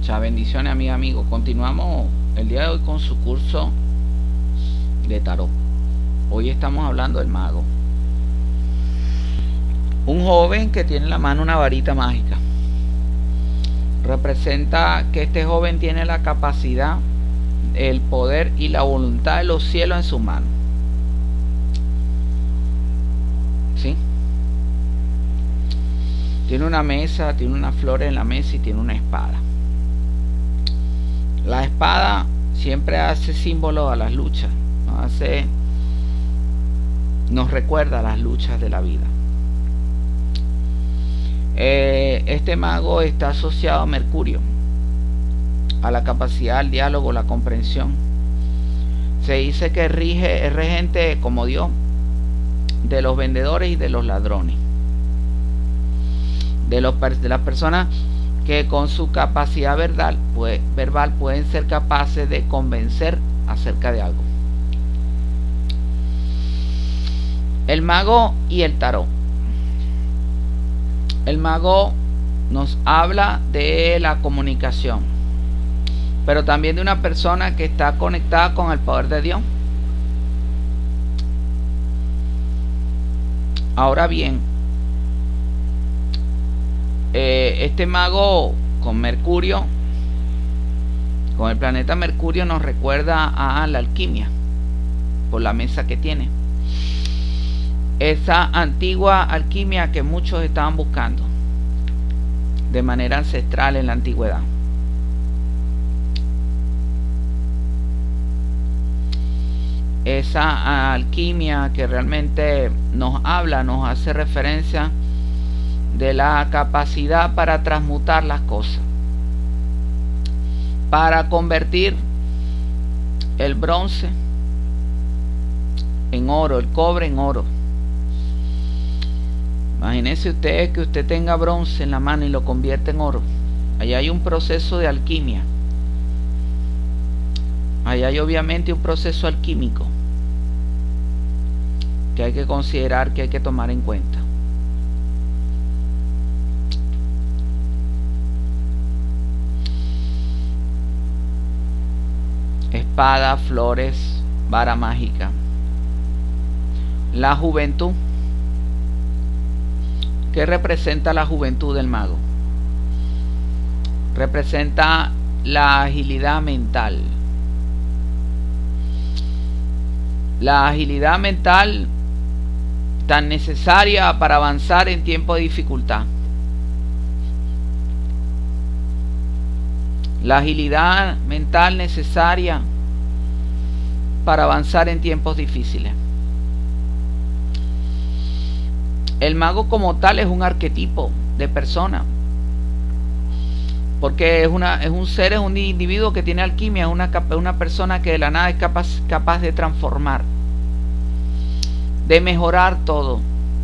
Muchas bendiciones, amiga, amigo. Continuamos el día de hoy con su curso de tarot. Hoy estamos hablando del mago. Un joven que tiene en la mano una varita mágica. Representa que este joven tiene la capacidad, el poder y la voluntad de los cielos en su mano. ¿Sí? Tiene una mesa, tiene una flor en la mesa y tiene una espada. La espada siempre hace símbolo a las luchas, nos recuerda las luchas de la vida. Este mago está asociado a Mercurio, a la capacidad del diálogo, la comprensión. Se dice que es regente como Dios de los vendedores y de los ladrones, de las personas que con su capacidad verbal pueden ser capaces de convencer acerca de algo. El mago y el tarot. El mago nos habla de la comunicación, pero también de una persona que está conectada con el poder de Dios. Ahora bien, este mago con Mercurio, con el planeta Mercurio, nos recuerda a la alquimia por la mesa que tiene. Esa antigua alquimia que muchos estaban buscando de manera ancestral en la antigüedad. Esa alquimia que realmente nos habla, nos hace referencia de la capacidad para transmutar las cosas, para convertir el bronce en oro, el cobre en oro. Imagínense ustedes que usted tenga bronce en la mano y lo convierte en oro. Allá hay un proceso de alquimia. Allá hay obviamente un proceso alquímico que hay que considerar, que hay que tomar en cuenta. Espada, flores, vara mágica. La juventud. ¿Qué representa la juventud del mago? Representa la agilidad mental. La agilidad mental tan necesaria para avanzar en tiempo de dificultad. La agilidad mental necesaria para avanzar en tiempos difíciles. El mago como tal es un arquetipo de persona, porque es un individuo que tiene alquimia, es una persona que de la nada es capaz de transformar, de mejorar todo.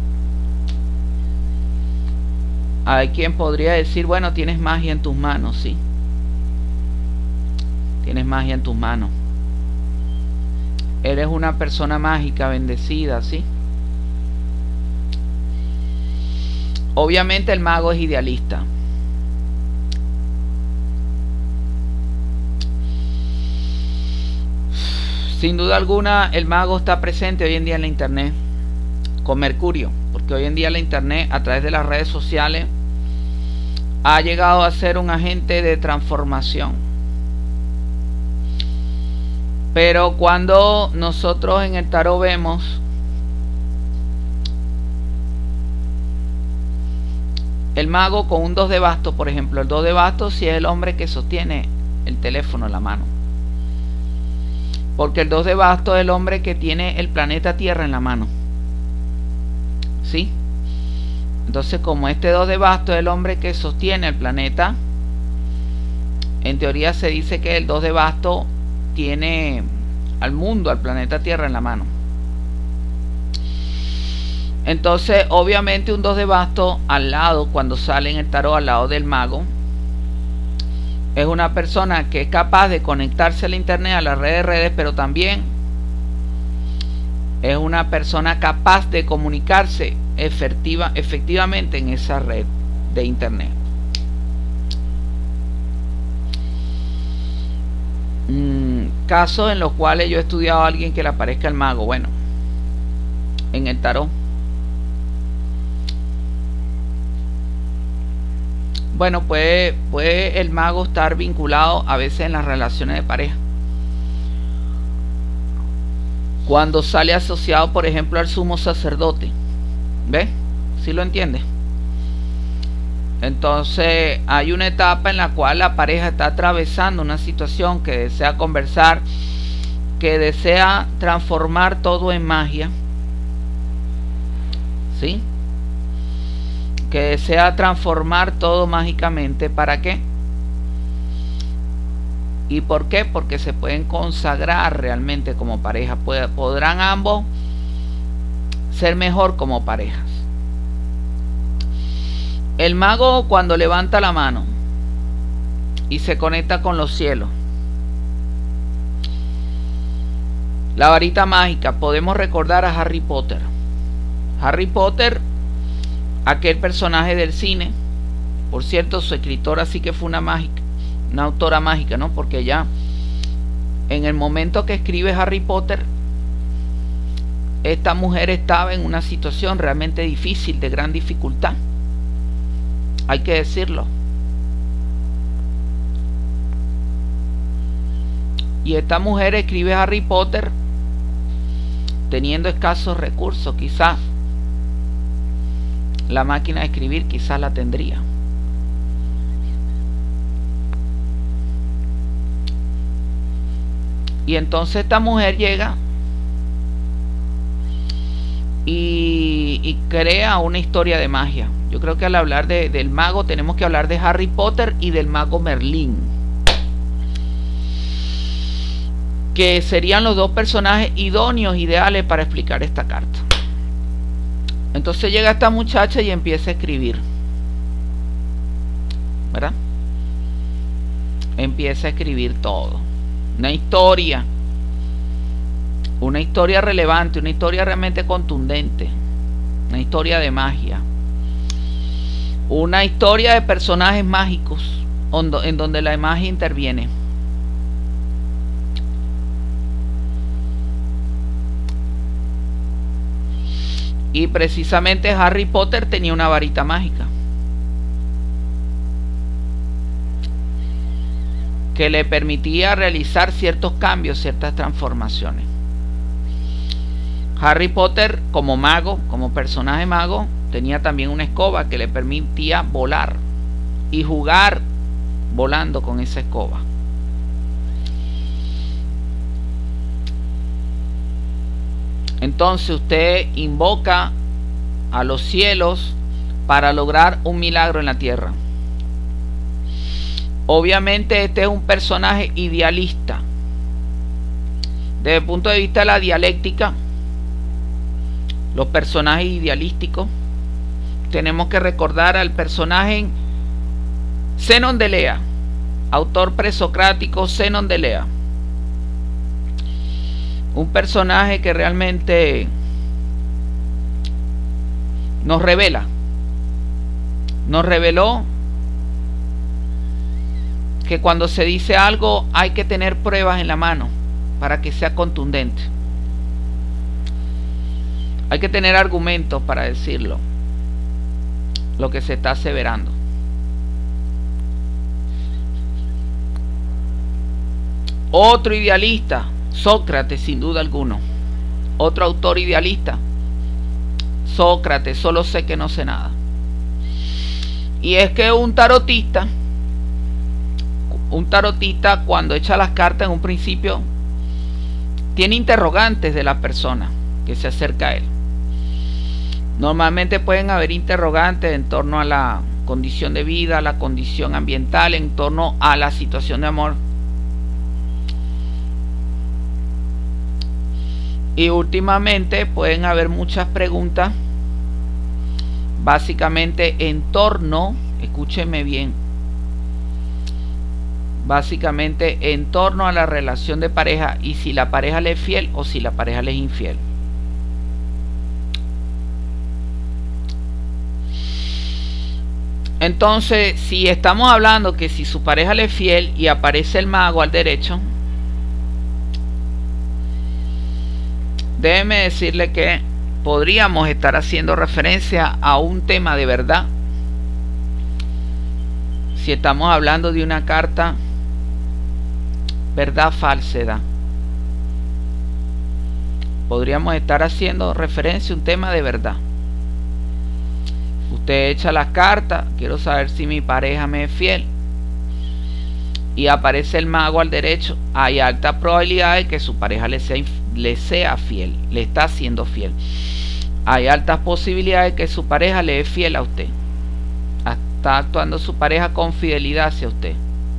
Hay quien podría decir, bueno, tienes magia en tus manos, sí. Tienes magia en tus manos. Eres una persona mágica, bendecida, sí. Obviamente el mago es idealista. Sin duda alguna el mago está presente hoy en día en la internet con Mercurio, porque hoy en día la internet a través de las redes sociales ha llegado a ser un agente de transformación. Pero cuando nosotros en el tarot vemos el mago con un 2 de bastos, por ejemplo, el 2 de bastos si es el hombre que sostiene el teléfono en la mano, porque el 2 de bastos es el hombre que tiene el planeta Tierra en la mano, ¿sí? Entonces, como este 2 de bastos es el hombre que sostiene el planeta, en teoría se dice que el 2 de bastos tiene al mundo, al planeta Tierra en la mano. Entonces, obviamente un 2 de bastos al lado, cuando sale en el tarot al lado del mago, es una persona que es capaz de conectarse al internet, a las redes, pero también es una persona capaz de comunicarse efectivamente en esa red de internet. casos en los cuales yo he estudiado a alguien que le aparezca el mago. Bueno, en el tarot. Bueno, puede el mago estar vinculado a veces en las relaciones de pareja. Cuando sale asociado, por ejemplo, al sumo sacerdote. ¿Ves? ¿Sí lo entiendes? Entonces hay una etapa en la cual la pareja está atravesando una situación que desea conversar, que desea transformar todo en magia, ¿sí? Que desea transformar todo mágicamente. ¿Para qué? ¿Y por qué? Porque se pueden consagrar realmente como pareja. Podrán ambos ser mejor como parejas. El mago, cuando levanta la mano y se conecta con los cielos, la varita mágica, podemos recordar a Harry Potter. Harry Potter, aquel personaje del cine, por cierto, su escritora sí que fue una autora mágica, ¿no? Porque ya en el momento que escribe Harry Potter, esta mujer estaba en una situación realmente difícil, de gran dificultad. Hay que decirlo. Y esta mujer escribe Harry Potter teniendo escasos recursos. Quizás la máquina de escribir quizás la tendría. Y entonces esta mujer llega y crea una historia de magia. Yo creo que al hablar del mago tenemos que hablar de Harry Potter y del mago Merlín, que serían los dos personajes idóneos, ideales para explicar esta carta. Entonces llega esta muchacha y empieza a escribir, ¿verdad? Empieza a escribir todo. Una historia relevante, una historia realmente contundente, una historia de magia, una historia de personajes mágicos en donde la magia interviene. Y precisamente Harry Potter tenía una varita mágica que le permitía realizar ciertos cambios, ciertas transformaciones. Harry Potter, como mago, como personaje mago, tenía también una escoba que le permitía volar y jugar volando con esa escoba. Entonces usted invoca a los cielos para lograr un milagro en la tierra. Obviamente este es un personaje idealista. Desde el punto de vista de la dialéctica, los personajes idealísticos, tenemos que recordar al personaje Zenón de Elea, autor presocrático Zenón de Elea. Un personaje que realmente nos reveló que cuando se dice algo hay que tener pruebas en la mano para que sea contundente. Hay que tener argumentos para decirlo, lo que se está aseverando. Otro idealista, Sócrates, sin duda alguno. Otro autor idealista, Sócrates, solo sé que no sé nada. Y es que un tarotista cuando echa las cartas en un principio tiene interrogantes de la persona que se acerca a él. Normalmente pueden haber interrogantes en torno a la condición de vida, a la condición ambiental, en torno a la situación de amor. Y últimamente pueden haber muchas preguntas, básicamente en torno, escúchenme bien, básicamente en torno a la relación de pareja y si la pareja le es fiel o si la pareja le es infiel. Entonces, si estamos hablando que si su pareja le es fiel y aparece el mago al derecho, déjeme decirle que podríamos estar haciendo referencia a un tema de verdad. Si estamos hablando de una carta verdad, falsedad, podríamos estar haciendo referencia a un tema de verdad. Usted echa las cartas, quiero saber si mi pareja me es fiel, y aparece el mago al derecho. Hay alta probabilidad de que su pareja le sea fiel, le está siendo fiel. Hay altas posibilidades de que su pareja le es fiel a usted. Está actuando su pareja con fidelidad hacia usted.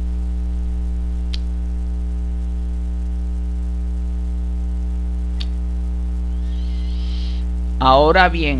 Ahora bien,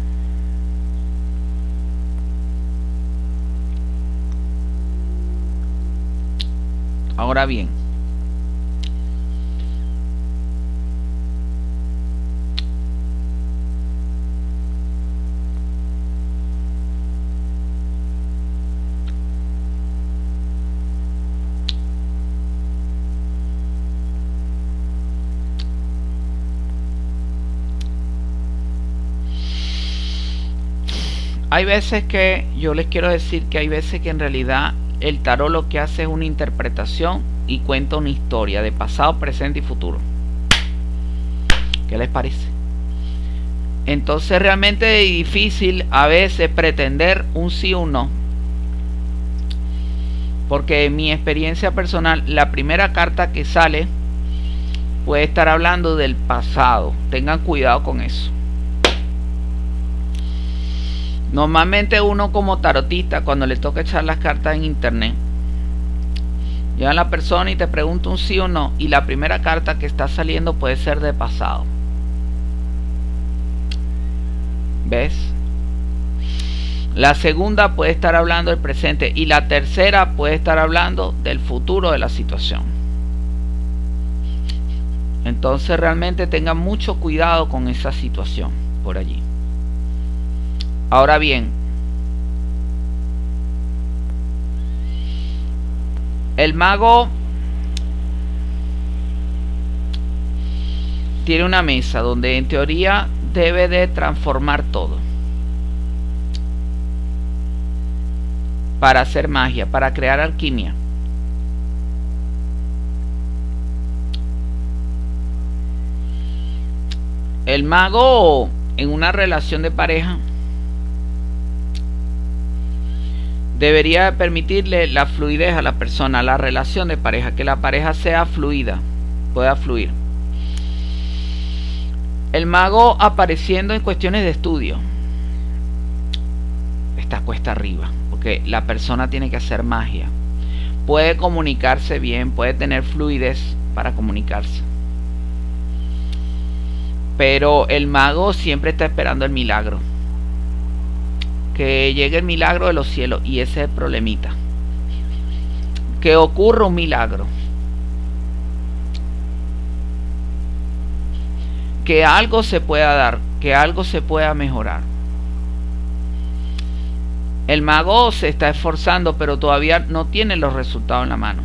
hay veces que yo les quiero decir que hay veces que en realidad el tarot lo que hace es una interpretación y cuenta una historia de pasado, presente y futuro. ¿Qué les parece? Entonces realmente es difícil a veces pretender un sí o un no, porque en mi experiencia personal la primera carta que sale puede estar hablando del pasado. Tengan cuidado con eso. Normalmente uno como tarotista, cuando le toca echar las cartas en internet, llega la persona y te pregunta un sí o no, y la primera carta que está saliendo puede ser de pasado. ¿Ves? La segunda puede estar hablando del presente, y la tercera puede estar hablando del futuro de la situación. Entonces realmente tengan mucho cuidado con esa situación por allí. Ahora bien, el mago tiene una mesa donde en teoría debe de transformar todo para hacer magia, para crear alquimia. El mago en una relación de pareja debería permitirle la fluidez a la persona, la relación de pareja, que la pareja sea fluida, pueda fluir. El mago apareciendo en cuestiones de estudio está cuesta arriba, porque la persona tiene que hacer magia. Puede comunicarse bien, puede tener fluidez para comunicarse, pero el mago siempre está esperando el milagro, que llegue el milagro de los cielos, y ese es el problemita, que ocurra un milagro, que algo se pueda dar, que algo se pueda mejorar. El mago se está esforzando, pero todavía no tiene los resultados en la mano,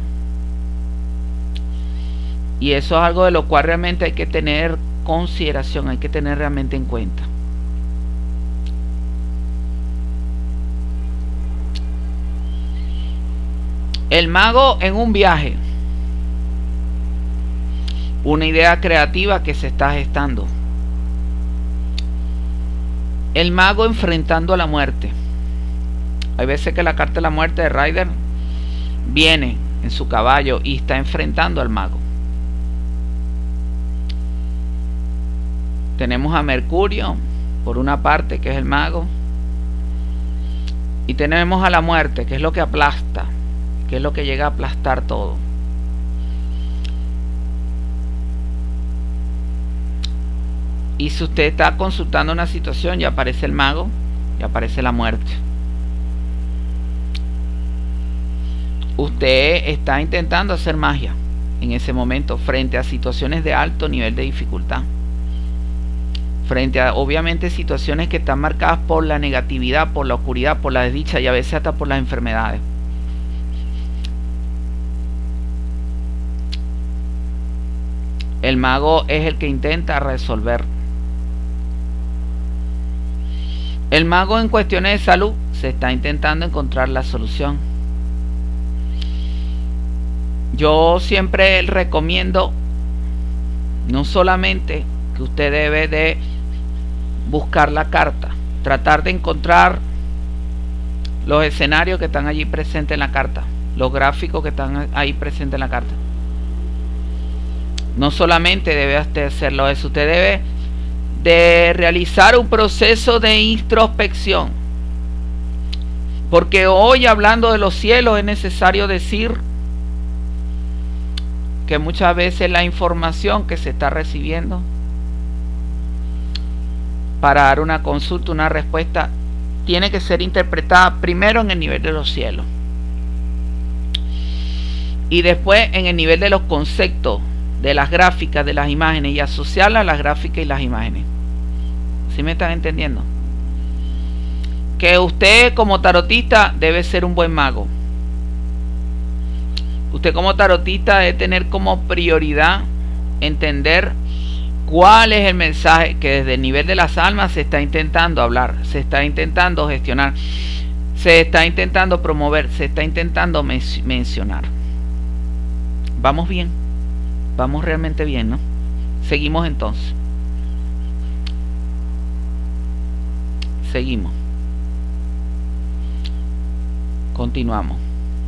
y eso es algo de lo cual realmente hay que tener consideración, hay que tener realmente en cuenta. El mago en un viaje, una idea creativa que se está gestando. El mago enfrentando a la muerte. Hay veces que la carta de la muerte de Rider viene en su caballo y está enfrentando al mago. Tenemos a Mercurio por una parte, que es el mago, y tenemos a la muerte, que es lo que aplasta, que es lo que llega a aplastar todo. Y si usted está consultando una situación, ya aparece el mago, ya aparece la muerte. Usted está intentando hacer magia en ese momento frente a situaciones de alto nivel de dificultad, frente a obviamente situaciones que están marcadas por la negatividad, por la oscuridad, por la desdicha y a veces hasta por las enfermedades. El mago es el que intenta resolver. El mago en cuestiones de salud se está intentando encontrar la solución. Yo siempre recomiendo no solamente que usted debe de buscar la carta, tratar de encontrar los escenarios que están allí presentes en la carta, los gráficos que están ahí presentes en la carta. No solamente debe usted hacerlo eso, usted debe de realizar un proceso de introspección. Porque hoy, hablando de los cielos, es necesario decir que muchas veces la información que se está recibiendo para dar una consulta, una respuesta, tiene que ser interpretada primero en el nivel de los cielos y después en el nivel de los conceptos, de las gráficas, de las imágenes, y asociarlas a las gráficas y las imágenes. ¿Sí me están entendiendo? Que usted como tarotista debe ser un buen mago. Usted como tarotista debe tener como prioridad entender cuál es el mensaje que desde el nivel de las almas se está intentando hablar, se está intentando gestionar, se está intentando promover, se está intentando mencionar. Vamos bien, vamos realmente bien, ¿no? Seguimos entonces. Seguimos. Continuamos.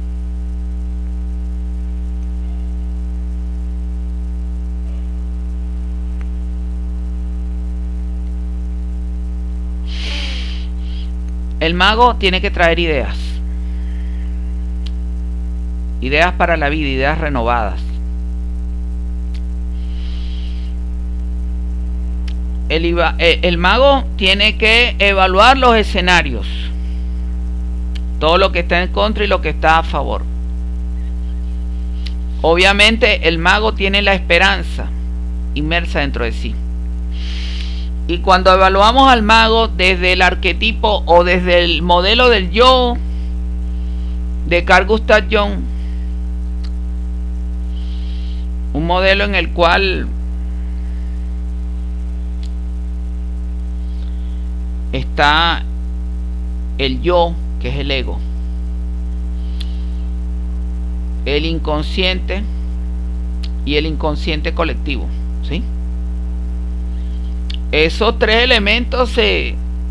El mago tiene que traer ideas. Ideas para la vida, ideas renovadas. El mago tiene que evaluar los escenarios. Todo lo que está en contra y lo que está a favor. Obviamente el mago tiene la esperanza inmersa dentro de sí. Y cuando evaluamos al mago desde el arquetipo o desde el modelo del yo de Carl Gustav Jung, un modelo en el cual está el yo, que es el ego, el inconsciente y el inconsciente colectivo, ¿sí? Esos tres elementos se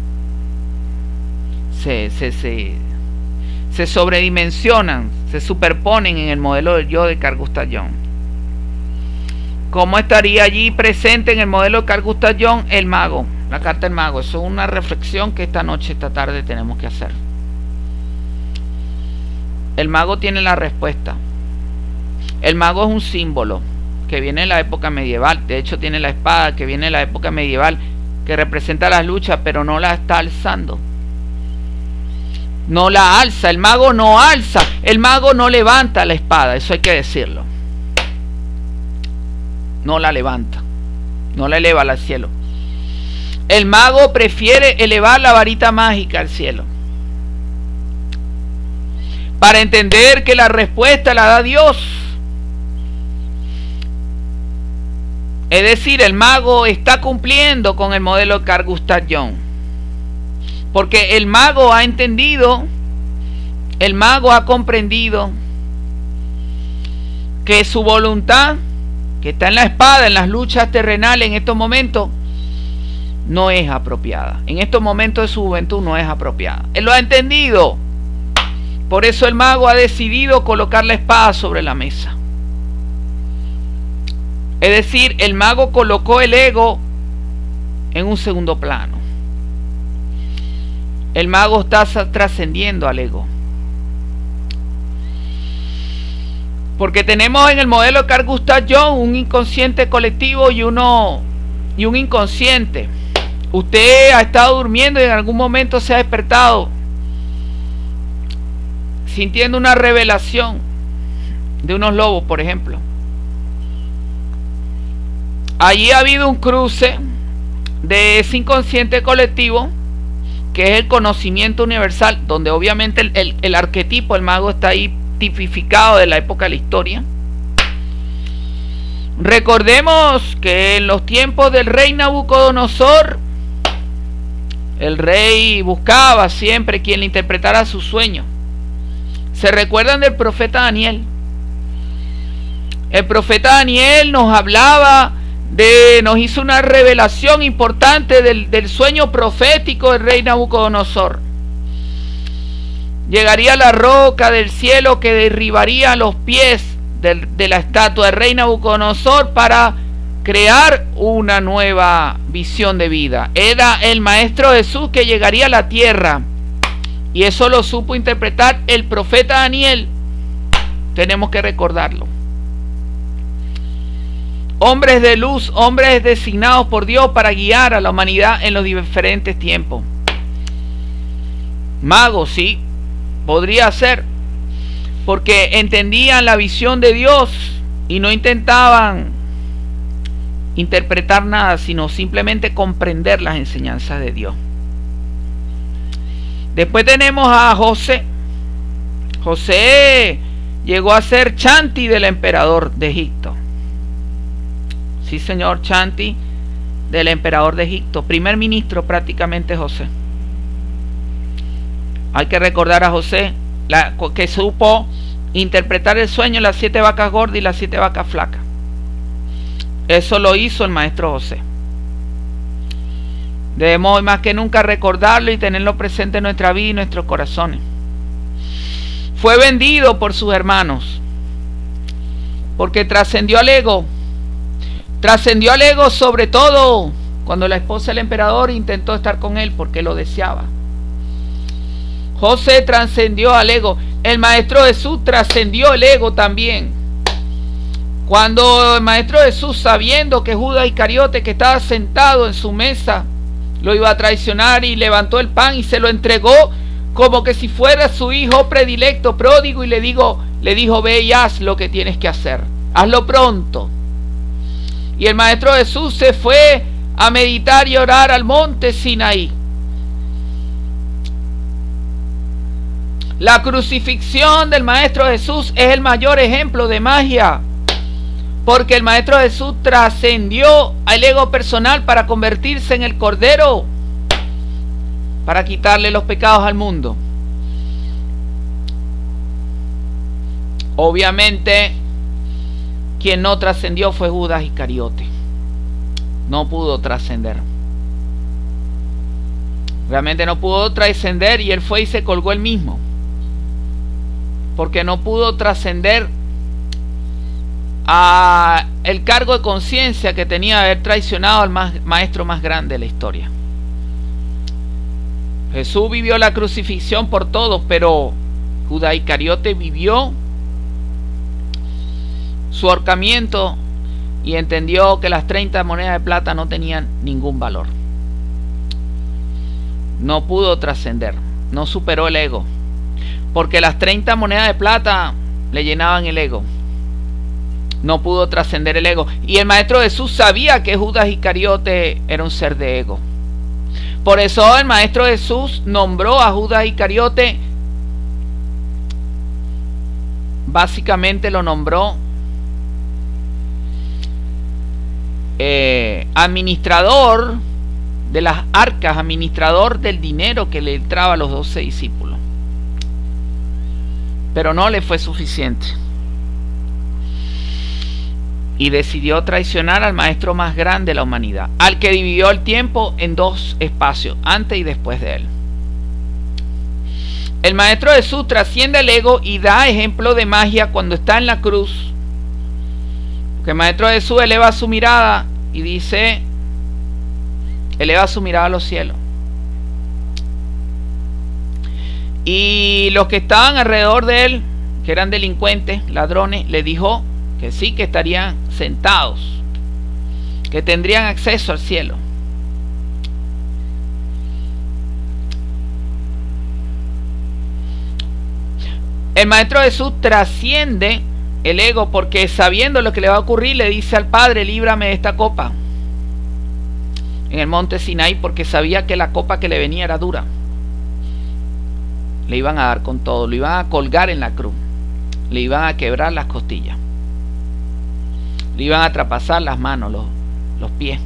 sobredimensionan, se superponen en el modelo del yo de Carl Gustav Jung. ¿Cómo estaría allí presente en el modelo de Carl Gustav Jung el mago? La carta del mago. Eso es una reflexión que esta noche, esta tarde tenemos que hacer. El mago tiene la respuesta. El mago es un símbolo que viene de la época medieval. De hecho tiene la espada que viene de la época medieval, que representa las luchas, pero no la está alzando. No la alza. El mago no alza. El mago no levanta la espada. Eso hay que decirlo. No la levanta. No la eleva al cielo. El mago prefiere elevar la varita mágica al cielo, para entender que la respuesta la da Dios. Es decir, el mago está cumpliendo con el modelo de Carl Gustav Jung, porque el mago ha entendido, el mago ha comprendido que su voluntad, que está en la espada, en las luchas terrenales en estos momentos, no es apropiada. En estos momentos de su juventud no es apropiada. Él lo ha entendido. Por eso el mago ha decidido colocar la espada sobre la mesa. Es decir, el mago colocó el ego en un segundo plano. El mago está trascendiendo al ego. Porque tenemos en el modelo de Carl Gustav Jung un inconsciente colectivo y un inconsciente. Usted ha estado durmiendo y en algún momento se ha despertado sintiendo una revelación de unos lobos, por ejemplo. Allí ha habido un cruce de ese inconsciente colectivo, que es el conocimiento universal, donde obviamente el arquetipo, el mago, está ahí tipificado de la época de la historia. Recordemos que en los tiempos del rey Nabucodonosor, el rey buscaba siempre quien le interpretara su sueño. ¿Se recuerdan del profeta Daniel? El profeta Daniel nos hablaba nos hizo una revelación importante del sueño profético del rey Nabucodonosor. Llegaría la roca del cielo que derribaría los pies de la estatua del rey Nabucodonosor para crear una nueva visión de vida. Era el Maestro Jesús que llegaría a la tierra, y eso lo supo interpretar el profeta Daniel. Tenemos que recordarlo. Hombres de luz, hombres designados por Dios para guiar a la humanidad en los diferentes tiempos. Magos, sí, podría ser, porque entendían la visión de Dios y no intentaban interpretar nada, sino simplemente comprender las enseñanzas de Dios. Después tenemos a José. José llegó a ser chanti del emperador de Egipto. Sí, señor, chanti del emperador de Egipto, primer ministro prácticamente José. Hay que recordar a José, que supo interpretar el sueño de las 7 vacas gordas y las 7 vacas flacas. Eso lo hizo el maestro José. Debemos más que nunca recordarlo y tenerlo presente en nuestra vida y nuestros corazones. Fue vendido por sus hermanos porque trascendió al ego. Trascendió al ego, sobre todo cuando la esposa del emperador intentó estar con él porque lo deseaba. José trascendió al ego. El maestro Jesús trascendió el ego también. Cuando el maestro Jesús, sabiendo que Judas Iscariote, que estaba sentado en su mesa, lo iba a traicionar, y levantó el pan y se lo entregó como que si fuera su hijo predilecto, pródigo, y le dijo, ve y haz lo que tienes que hacer, hazlo pronto. Y el maestro Jesús se fue a meditar y orar al monte Sinaí. La crucifixión del maestro Jesús es el mayor ejemplo de magia, porque el maestro Jesús trascendió al ego personal para convertirse en el Cordero, para quitarle los pecados al mundo. Obviamente, quien no trascendió fue Judas Iscariote. No pudo trascender. Realmente no pudo trascender, y él fue y se colgó él mismo, porque no pudo trascender a el cargo de conciencia que tenía de haber traicionado al maestro más grande de la historia. Jesús vivió la crucifixión por todos, pero Judas Iscariote vivió su ahorcamiento y entendió que las 30 monedas de plata no tenían ningún valor. No pudo trascender, no superó el ego, porque las 30 monedas de plata le llenaban el ego. No pudo trascender el ego. Y el maestro Jesús sabía que Judas Iscariote era un ser de ego. Por eso el maestro Jesús nombró a Judas Iscariote, básicamente lo nombró administrador de las arcas, administrador del dinero que le entraba a los 12 discípulos. Pero no le fue suficiente, y decidió traicionar al maestro más grande de la humanidad, al que dividió el tiempo en 2 espacios, antes y después de él. El maestro Jesús trasciende el ego y da ejemplo de magia cuando está en la cruz, porque el maestro Jesús eleva su mirada y dice, eleva su mirada a los cielos, y los que estaban alrededor de él, que eran delincuentes, ladrones, le dijo que sí, que estarían sentados, que tendrían acceso al cielo. El maestro Jesús trasciende el ego, porque sabiendo lo que le va a ocurrir, le dice al Padre, líbrame de esta copa, en el monte Sinaí, porque sabía que la copa que le venía era dura. Le iban a dar con todo, lo iban a colgar en la cruz, le iban a quebrar las costillas. Le iban a traspasar las manos, los pies.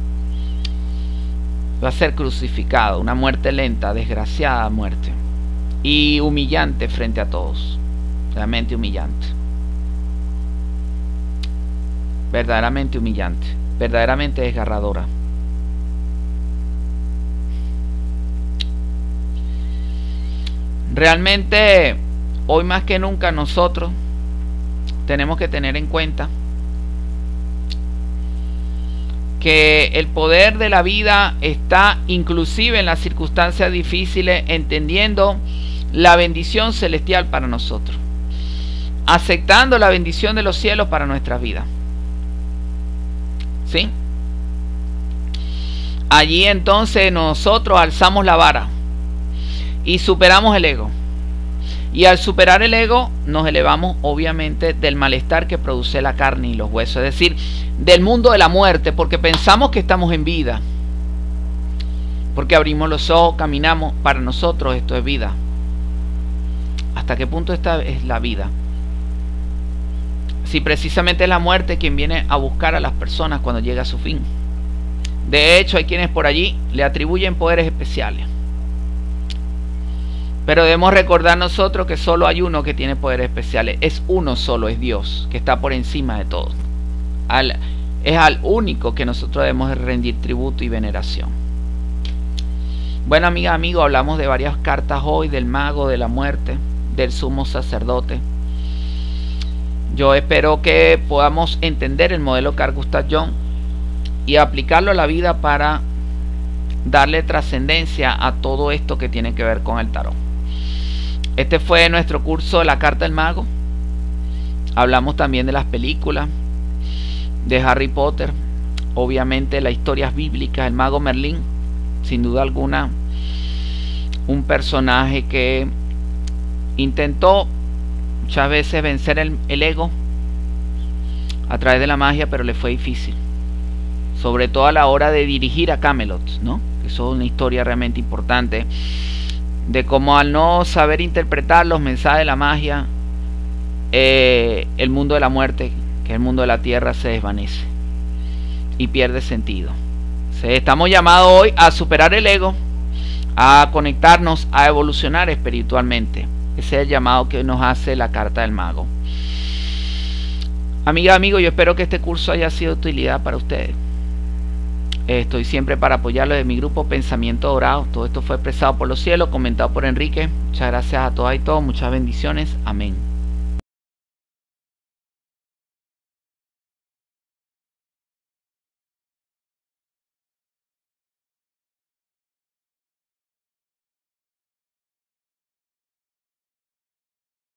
Va a ser crucificado, una muerte lenta, desgraciada muerte. Y humillante frente a todos. Realmente humillante. Verdaderamente humillante. Verdaderamente desgarradora. Realmente, hoy más que nunca nosotros tenemos que tener en cuenta que el poder de la vida está inclusive en las circunstancias difíciles, entendiendo la bendición celestial para nosotros, aceptando la bendición de los cielos para nuestra vida. ¿Sí? Allí entonces nosotros alzamos la vara y superamos el ego. Y al superar el ego nos elevamos obviamente del malestar que produce la carne y los huesos, es decir, del mundo de la muerte, porque pensamos que estamos en vida, porque abrimos los ojos, caminamos. Para nosotros esto es vida. ¿Hasta qué punto esta es la vida? Si precisamente es la muerte quien viene a buscar a las personas cuando llega a su fin. De hecho, hay quienes por allí le atribuyen poderes especiales. Pero debemos recordar nosotros que solo hay uno que tiene poderes especiales. Es uno solo, es Dios, que está por encima de todo. Es al único que nosotros debemos rendir tributo y veneración. Bueno, amiga, amigo, hablamos de varias cartas hoy, del mago, de la muerte, del sumo sacerdote. Yo espero que podamos entender el modelo Carl Gustav Jung y aplicarlo a la vida para darle trascendencia a todo esto que tiene que ver con el tarot. Este fue nuestro curso de la carta del mago. Hablamos también de las películas de Harry Potter, obviamente las historias bíblicas, el mago Merlín, sin duda alguna un personaje que intentó muchas veces vencer el ego a través de la magia, pero le fue difícil, sobre todo a la hora de dirigir a Camelot, ¿no? Eso es una historia realmente importante, de cómo al no saber interpretar los mensajes de la magia, el mundo de la muerte, que es el mundo de la tierra, se desvanece y pierde sentido. Estamos llamados hoy a superar el ego, a conectarnos, a evolucionar espiritualmente. Ese es el llamado que nos hace la carta del mago. Amiga, amigo, yo espero que este curso haya sido de utilidad para ustedes. Estoy siempre para apoyarlo de mi grupo Pensamiento Dorado. Todo esto fue expresado por los cielos, comentado por Enrique. Muchas gracias a todas y todos. Muchas bendiciones. Amén.